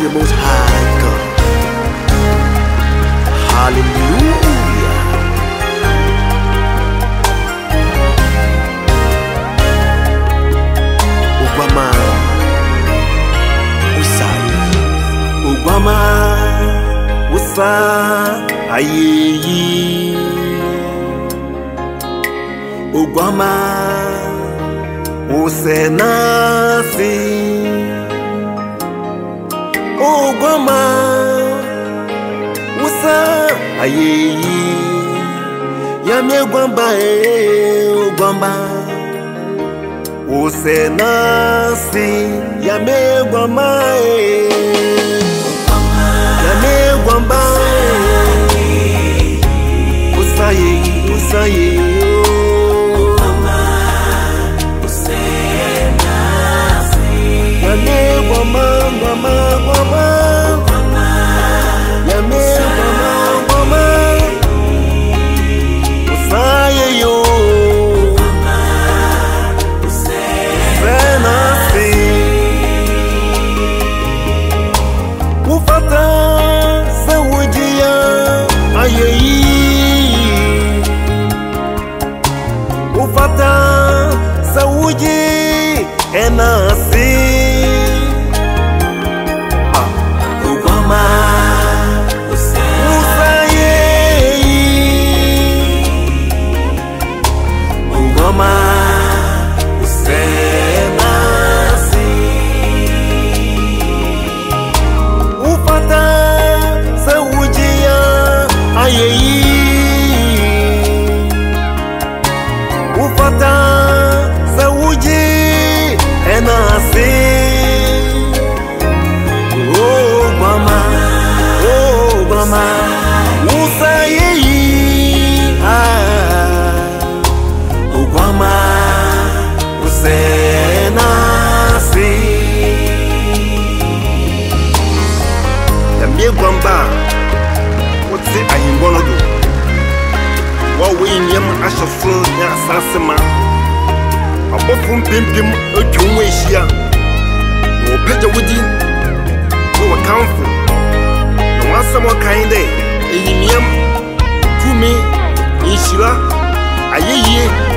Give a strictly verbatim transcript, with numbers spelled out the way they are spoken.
the Most High God. Hallelujah. Oguamma, Usai, Oguamma, Usa, Ayeyi, Oguamma, Usenasi, Oguamma, Usa, Ayeyi, Yami Oguamma, Oguamma. Usenasi Yami Oguamma, Yami Oguamma, Usaye, Usaye, Yami Oguamma, Oguamma, Oguamma, Yami Oguamma, Oguamma, Usaye yo. Ayeyi, ufata sauji enasi. Ah, Oguamma, Usayeyi, Oguamma, Usenasi, ufata sauji Ayeyi, ufata sauji enasi. Oguamma, Oguamma, Usayeyi, ah, Oguamma, Usenasi. Yami Oguamma. Say I am one of them. What we in Yam Ashafun, Yassasima. A buffum pimpim, a Jumwishia. No pleasure within. No account for. No one somewhat kind day. In Yam, to me, Ishila, Ayeyi.